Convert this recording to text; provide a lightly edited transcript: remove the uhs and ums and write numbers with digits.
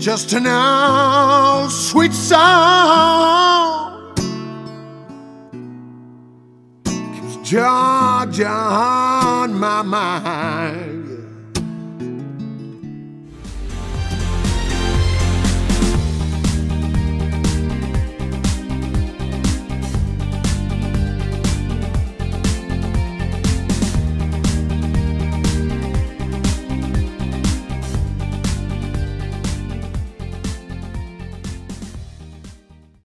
just an old sweet song keeps Georgia on my mind.